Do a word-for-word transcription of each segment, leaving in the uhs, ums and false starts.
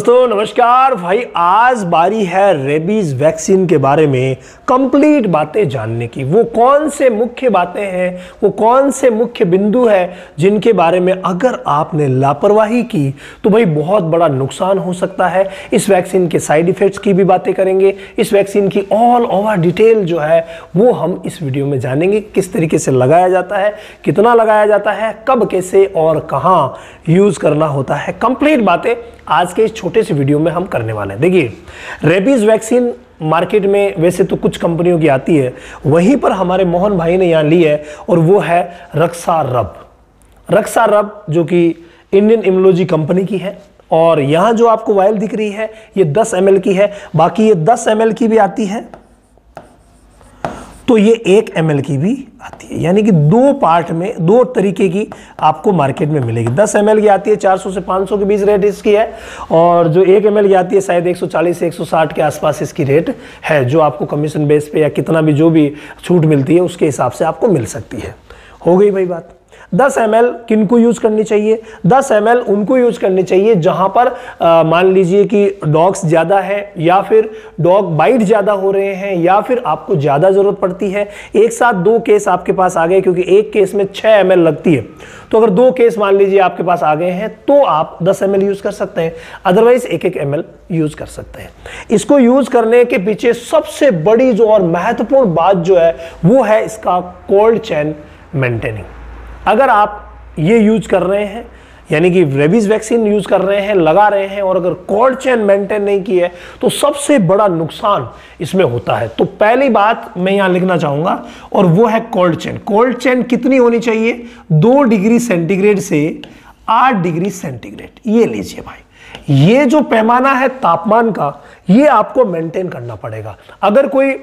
दोस्तों नमस्कार भाई। आज बारी है रेबीज वैक्सीन के बारे में कंप्लीट बातें जानने की। वो कौन से मुख्य बातें हैं, वो कौन से मुख्य बिंदु है जिनके बारे में अगर आपने लापरवाही की तो भाई बहुत बड़ा नुकसान हो सकता है। इस वैक्सीन के साइड इफेक्ट्स की भी बातें करेंगे। इस वैक्सीन की ऑल ओवर डिटेल जो है वो हम इस वीडियो में जानेंगे। किस तरीके से लगाया जाता है, कितना लगाया जाता है, कब, कैसे और कहाँ यूज करना होता है, कंप्लीट बातें आज के इस छोटे से वीडियो में हम करने वाले हैं। देखिए, रेबीज वैक्सीन मार्केट में वैसे तो कुछ कंपनियों की आती है, वहीं पर हमारे मोहन भाई ने यहाँ ली है और वो है रक्सारब। रक्सारब जो कि इंडियन इम्यूनोलॉजी कंपनी की है और यहाँ जो आपको वायल दिख रही है ये दस एम एल की है, बाकी ये दस एम एल की भी आती है तो ये एक एम एल की भी आती है, यानी कि दो पार्ट में दो तरीके की आपको मार्केट में मिलेगी। दस एम एल की आती है, चार सौ से पाँच सौ के बीच रेट इसकी है, और जो एक एम एल की आती है शायद एक सौ चालीस से एक सौ साठ के आसपास इसकी रेट है, जो आपको कमीशन बेस पे या कितना भी जो भी छूट मिलती है उसके हिसाब से आपको मिल सकती है। हो गई भाई बात। दस एम एल किनको यूज करनी चाहिए? दस एम एल उनको यूज करनी चाहिए जहां पर मान लीजिए कि डॉग्स ज्यादा है या फिर डॉग बाइट ज्यादा हो रहे हैं या फिर आपको ज्यादा जरूरत पड़ती है। एक साथ दो केस आपके पास आ गए, क्योंकि एक केस में छह एम एल लगती है, तो अगर दो केस मान लीजिए आपके पास आ गए हैं तो आप दस एम एल यूज कर सकते हैं, अदरवाइज एक एक एम एल यूज कर सकते हैं। इसको यूज करने के पीछे सबसे बड़ी जो और महत्वपूर्ण बात जो है वो है इसका कोल्ड चेन मेंटेनिंग। अगर आप ये यूज कर रहे हैं, यानी कि रेबीज वैक्सीन यूज कर रहे हैं, लगा रहे हैं, और अगर कोल्ड चेन मेंटेन नहीं की है तो सबसे बड़ा नुकसान इसमें होता है। तो पहली बात मैं यहां लिखना चाहूंगा और वो है कोल्ड चेन। कोल्ड चेन कितनी होनी चाहिए? दो डिग्री सेंटीग्रेड से आठ डिग्री सेंटीग्रेड। ये लीजिए भाई, ये जो पैमाना है तापमान का, ये आपको मेंटेन करना पड़ेगा। अगर कोई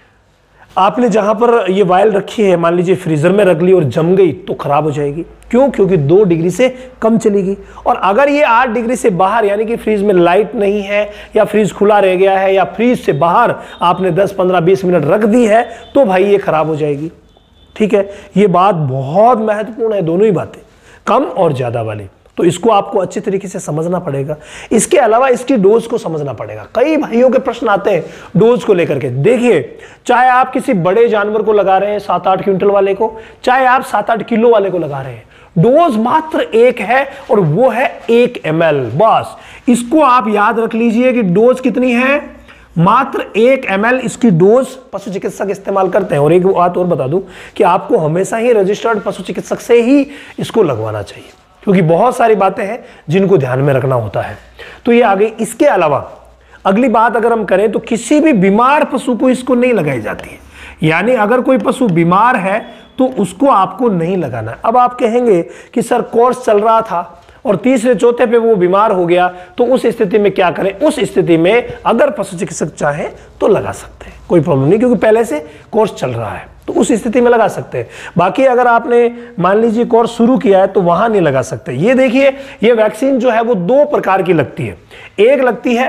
आपने जहां पर ये वायल रखी है मान लीजिए फ्रीजर में रख ली और जम गई तो खराब हो जाएगी। क्यों? क्योंकि दो डिग्री से कम चलेगी। और अगर ये आठ डिग्री से बाहर, यानी कि फ्रीज में लाइट नहीं है या फ्रीज खुला रह गया है या फ्रीज से बाहर आपने दस पंद्रह बीस मिनट रख दी है तो भाई ये खराब हो जाएगी। ठीक है, ये बात बहुत महत्वपूर्ण है, दोनों ही बातें, कम और ज्यादा वाली। तो इसको आपको अच्छी तरीके से समझना पड़ेगा। इसके अलावा इसकी डोज को समझना पड़ेगा। कई भाइयों के प्रश्न आते हैं डोज को लेकर के। देखिए, चाहे आप किसी बड़े जानवर को लगा रहे हैं, सात आठ क्विंटल वाले को, चाहे आप सात आठ किलो वाले को लगा रहे हैं, डोज मात्र एक है और वो है एक एम एल। बस इसको आप याद रख लीजिए कि डोज कितनी है, मात्र एक एम एल इसकी डोज पशु चिकित्सक इस्तेमाल करते हैं। और एक बात और बता दूं कि आपको हमेशा ही रजिस्टर्ड पशु चिकित्सक से ही इसको लगवाना चाहिए, क्योंकि बहुत सारी बातें हैं जिनको ध्यान में रखना होता है। तो ये आ गई। इसके अलावा अगली बात अगर हम करें तो किसी भी बीमार पशु को इसको नहीं लगाई जाती है, यानी अगर कोई पशु बीमार है तो उसको आपको नहीं लगाना है। अब आप कहेंगे कि सर कोर्स चल रहा था और तीसरे चौथे पे वो बीमार हो गया, तो उस स्थिति में क्या करें? उस स्थिति में अगर पशु चिकित्सक चाहे तो लगा सकते हैं, कोई प्रॉब्लम नहीं, क्योंकि पहले से कोर्स चल रहा है तो उस स्थिति में लगा सकते हैं। बाकी अगर आपने मान लीजिए कोर्स शुरू किया है तो वहां नहीं लगा सकते। ये देखिए, ये वैक्सीन जो है वो दो प्रकार की लगती है। एक लगती है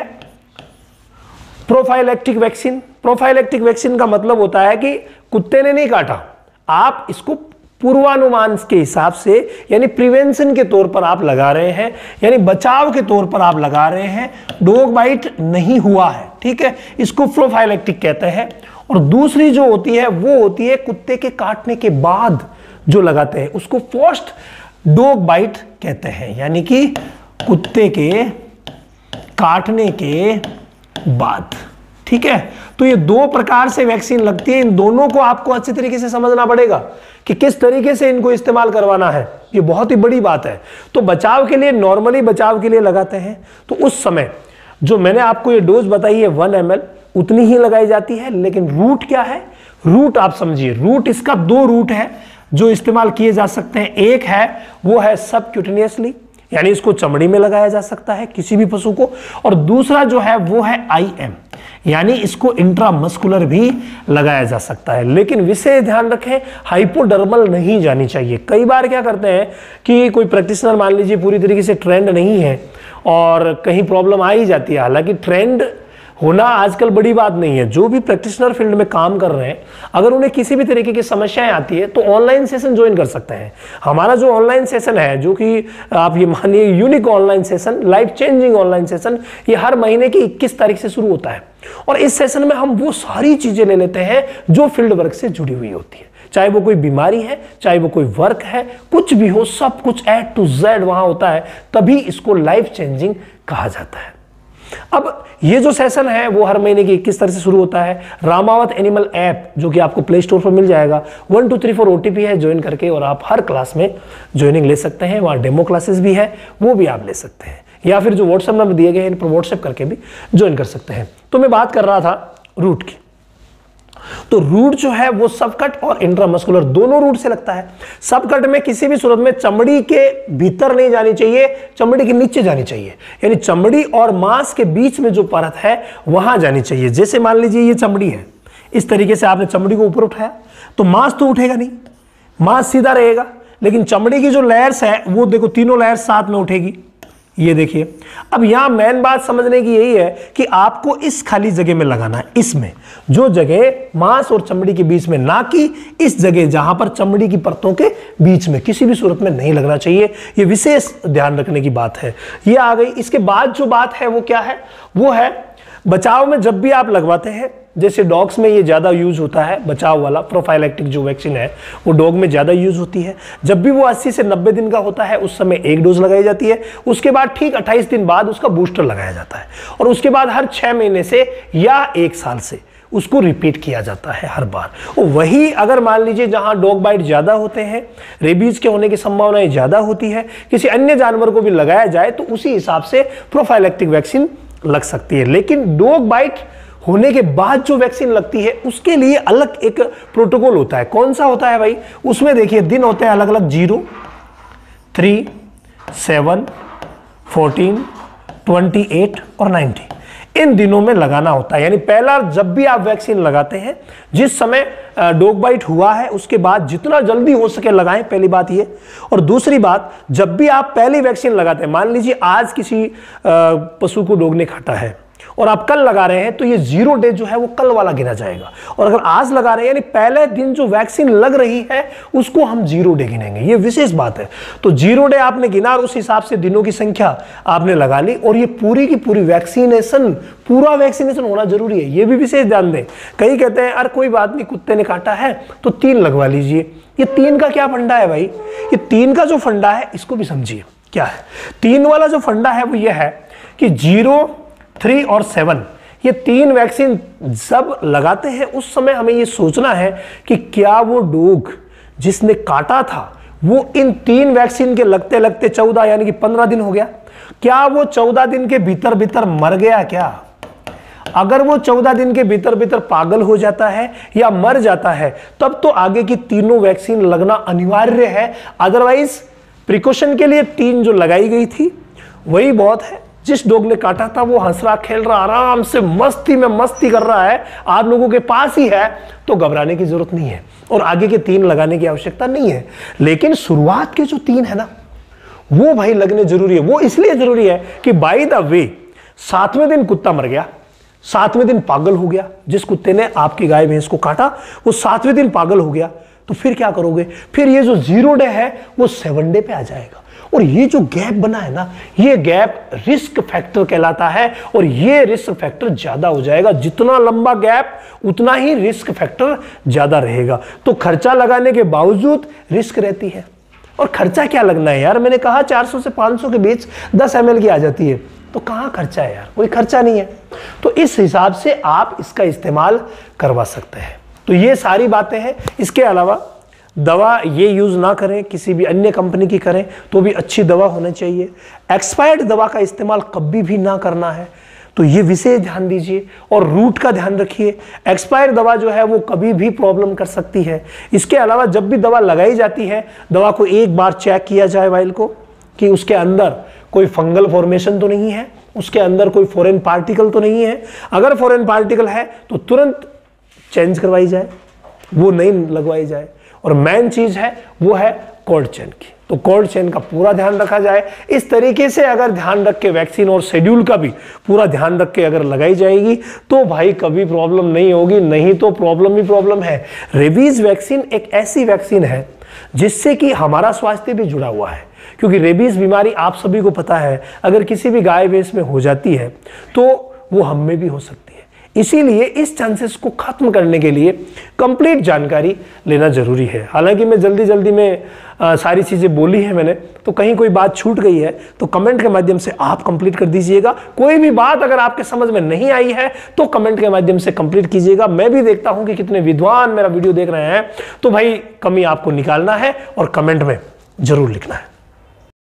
प्रोफाइलैक्टिक वैक्सीन। प्रोफाइलैक्टिक वैक्सीन का मतलब होता है कि कुत्ते ने नहीं काटा, आप इसको पूर्वानुमान के हिसाब से, यानी प्रिवेंशन के तौर पर आप लगा रहे हैं, यानी बचाव के तौर पर आप लगा रहे हैं, डॉग बाइट नहीं हुआ है। ठीक है, इसको प्रोफाइलैक्टिक कहते हैं। और दूसरी जो होती है वो होती है कुत्ते के काटने के बाद जो लगाते हैं, उसको पोस्ट डॉग बाइट कहते हैं, यानी कि कुत्ते के काटने के बाद। ठीक है, तो ये दो प्रकार से वैक्सीन लगती है। इन दोनों को आपको अच्छे तरीके से समझना पड़ेगा कि किस तरीके से इनको इस्तेमाल करवाना है। ये बहुत ही बड़ी बात है। तो बचाव के लिए, नॉर्मली बचाव के लिए लगाते हैं तो उस समय जो मैंने आपको ये डोज बताई है वन एम एल उतनी ही लगाई जाती है। लेकिन रूट क्या है? रूट आप समझिए, रूट इसका दो रूट है जो इस्तेमाल किए जा सकते हैं। एक है वो है सबक्यूटेनियसली, यानी इसको चमड़ी में लगाया जा सकता है किसी भी पशु को, और दूसरा जो है वो है आई एम, यानी इसको इंट्रामस्कुलर भी लगाया जा सकता है। लेकिन विशेष ध्यान रखें, हाइपोडर्मल नहीं जानी चाहिए। कई बार क्या करते हैं कि कोई प्रैक्टिशनर मान लीजिए पूरी तरीके से ट्रेंड नहीं है और कहीं प्रॉब्लम आ ही जाती है। हालांकि ट्रेंड होना आजकल बड़ी बात नहीं है। जो भी प्रैक्टिशनर फील्ड में काम कर रहे हैं, अगर उन्हें किसी भी तरीके की समस्याएं आती है तो ऑनलाइन सेशन ज्वाइन कर सकते हैं। हमारा जो ऑनलाइन सेशन है, जो कि आप ये मानिए unique online session, life changing online session, ये हर महीने की इक्कीस तारीख से शुरू होता है। और इस सेशन में हम वो सारी चीजें ले लेते हैं जो फील्ड वर्क से जुड़ी हुई होती है, चाहे वो कोई बीमारी है, चाहे वो कोई वर्क है, कुछ भी हो, सब कुछ ए टू जेड वहां होता है, तभी इसको लाइफ चेंजिंग कहा जाता है। अब ये जो सेशन है वो हर महीने की इक्कीस तारीख से शुरू होता है। रामावत एनिमल ऐप, जो कि आपको प्ले स्टोर पर मिल जाएगा, one two three four OTP है, ज्वाइन करके और आप हर क्लास में ज्वाइनिंग ले सकते हैं। वहाँ डेमो क्लासेस भी है, वो भी आप ले सकते हैं, या फिर जो व्हाट्सएप नंबर दिए गए हैं इन पर व्हाट्सएप करके भी ज्वाइन कर सकते हैं। तो मैं बात कर रहा था रूट की। तो रूट जो है वो सबकट और इंट्रामस्कुलर दोनों रूट से लगता है। सबकट में किसी भी सूरत में चमड़ी के भीतर नहीं जानी चाहिए, चमड़ी के नीचे जानी चाहिए, यानी चमड़ी और मांस के बीच में जो परत है वहां जानी चाहिए। जैसे मान लीजिए ये चमड़ी है, इस तरीके से आपने चमड़ी को ऊपर उठाया तो मांस तो उठेगा नहीं, मांस सीधा रहेगा, लेकिन चमड़ी की जो लेयर्स है वो देखो तीनों लेयर्स साथ में उठेगी। ये देखिए, अब यहां मेन बात समझने की यही है कि आपको इस खाली जगह में लगाना है, इसमें जो जगह मांस और चमड़ी के बीच में, ना कि इस जगह जहां पर चमड़ी की परतों के बीच में, किसी भी सूरत में नहीं लगना चाहिए। ये विशेष ध्यान रखने की बात है। ये आ गई। इसके बाद जो बात है वो क्या है, वो है बचाव में जब भी आप लगवाते हैं, जैसे डॉग्स में ये ज़्यादा यूज होता है, बचाव वाला प्रोफाइलैक्टिक जो वैक्सीन है वो डॉग में ज़्यादा यूज होती है। जब भी वो अस्सी से नब्बे दिन का होता है उस समय एक डोज लगाई जाती है, उसके बाद ठीक अट्ठाईस दिन बाद उसका बूस्टर लगाया जाता है, और उसके बाद हर छः महीने से या एक साल से उसको रिपीट किया जाता है हर बार। और वही अगर मान लीजिए जहां डॉग बाइट ज़्यादा होते हैं, रेबीज के होने की संभावनाएं ज़्यादा होती है, किसी अन्य जानवर को भी लगाया जाए तो उसी हिसाब से प्रोफाइलैक्टिक वैक्सीन लग सकती है। लेकिन डॉग बाइट होने के बाद जो वैक्सीन लगती है उसके लिए अलग एक प्रोटोकॉल होता है। कौन सा होता है भाई, उसमें देखिए दिन होते हैं अलग अलग, zero, three, seven, fourteen, twenty eight और नाइनटी। इन दिनों में लगाना होता है। यानी पहला जब भी आप वैक्सीन लगाते हैं, जिस समय डॉग बाइट हुआ है उसके बाद जितना जल्दी हो सके लगाएं, पहली बात ये। और दूसरी बात, जब भी आप पहली वैक्सीन लगाते हैं, मान लीजिए आज किसी पशु को डॉग ने काटा है और आप कल लगा रहे हैं, तो ये जीरो डे जो है वो कल वाला गिना जाएगा। और अगर आज लगा रहे हैं यानी पहले दिन जो वैक्सीन लग रही है उसको हम जीरो डे गिनेंगे। ये विशेष बात है। तो जीरो डे आपने गिना और उस हिसाब से दिनों की संख्या आपने लगा ली, और ये पूरी की पूरी वैक्सीनेशन, पूरा वैक्सीनेशन होना जरूरी है। ये भी विशेष ध्यान दें। कई कहते हैं अरे कोई बात नहीं, कुत्ते ने काटा है तो तीन लगवा लीजिए। ये तीन का क्या फंडा है भाई, ये तीन का जो फंडा है इसको भी समझिए क्या है। तीन वाला जो फंडा है वो ये है कि जीरो, थ्री और सेवन, ये तीन वैक्सीन जब लगाते हैं उस समय हमें ये सोचना है कि क्या वो डॉग जिसने काटा था वो इन तीन वैक्सीन के लगते लगते चौदह यानी कि पंद्रह दिन हो गया, क्या वो चौदह दिन के भीतर भीतर मर गया क्या? अगर वो चौदह दिन के भीतर भीतर पागल हो जाता है या मर जाता है तब तो आगे की तीनों वैक्सीन लगना अनिवार्य है। अदरवाइज प्रिकॉशन के लिए तीन जो लगाई गई थी वही बहुत है। जिस डॉग ने काटा था वो हंस रहा, खेल रहा, आराम से मस्ती में मस्ती कर रहा है, आप लोगों के पास ही है, तो घबराने की जरूरत नहीं है और आगे के तीन लगाने की आवश्यकता नहीं है। लेकिन शुरुआत के जो तीन है ना वो भाई लगने जरूरी है। वो इसलिए जरूरी है कि बाय द वे सातवें दिन कुत्ता मर गया, सातवें दिन पागल हो गया, जिस कुत्ते ने आपकी गाय भैंस को काटा वो सातवें दिन पागल हो गया, तो फिर क्या करोगे? फिर ये जो जीरो डे है वो सेवन डे पे आ जाएगा। और ये जो गैप बना है ना, ये गैप रिस्क फैक्टर कहलाता है, और ये रिस्क फैक्टर ज्यादा हो जाएगा। जितना लंबा गैप उतना ही रिस्क फैक्टर ज्यादा रहेगा। तो खर्चा लगाने के बावजूद रिस्क रहती है। और खर्चा क्या लगना है यार, मैंने कहा चार सौ से पाँच सौ के बीच दस एम एल की आ जाती है, तो कहाँ खर्चा है यार, कोई खर्चा नहीं है। तो इस हिसाब से आप इसका इस्तेमाल करवा सकते हैं। तो ये सारी बातें हैं। इसके अलावा दवा ये यूज़ ना करें, किसी भी अन्य कंपनी की करें तो भी अच्छी दवा होनी चाहिए। एक्सपायर्ड दवा का इस्तेमाल कभी भी ना करना है, तो ये विशेष ध्यान दीजिए। और रूट का ध्यान रखिए, एक्सपायर्ड दवा जो है वो कभी भी प्रॉब्लम कर सकती है। इसके अलावा जब भी दवा लगाई जाती है, दवा को एक बार चेक किया जाए वाइल को कि उसके अंदर कोई फंगल फॉर्मेशन तो नहीं है, उसके अंदर कोई फॉरेन पार्टिकल तो नहीं है। अगर फॉरेन पार्टिकल है तो तुरंत चेंज करवाई जाए, वो नहीं लगवाई जाए। और मेन चीज है वो है कोल्ड चेन की। तो कोल्ड चेन का पूरा ध्यान रखा जाए। इस तरीके से अगर ध्यान रख के वैक्सीन और शेड्यूल का भी पूरा ध्यान रख के अगर लगाई जाएगी तो भाई कभी प्रॉब्लम नहीं होगी, नहीं तो प्रॉब्लम ही प्रॉब्लम है। रेबीज वैक्सीन एक ऐसी वैक्सीन है जिससे कि हमारा स्वास्थ्य भी जुड़ा हुआ है, क्योंकि रेबीज बीमारी आप सभी को पता है अगर किसी भी गाय भैंस में हो जाती है तो वो हम में भी हो सकती है। इसीलिए इस चांसेस को खत्म करने के लिए कंप्लीट जानकारी लेना जरूरी है। हालांकि मैं जल्दी जल्दी में आ, सारी चीज़ें बोली है मैंने, तो कहीं कोई बात छूट गई है तो कमेंट के माध्यम से आप कंप्लीट कर दीजिएगा। कोई भी बात अगर आपके समझ में नहीं आई है तो कमेंट के माध्यम से कंप्लीट कीजिएगा। मैं भी देखता हूं कि कितने विद्वान मेरा वीडियो देख रहे हैं, तो भाई कमी आपको निकालना है और कमेंट में जरूर लिखना है।